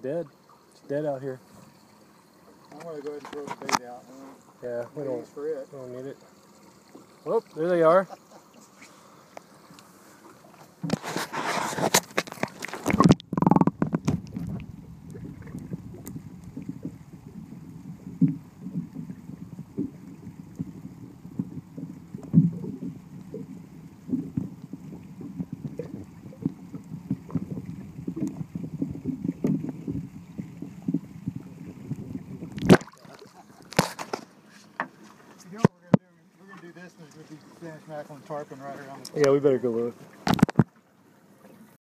dead. It's dead out here. I'm going to go ahead and throw the bait out. Yeah, we don't need it. Whoop, there they are. We're going to do this, and there's going to be Spanish mackerel and tarpon right around the Yeah, we better go look.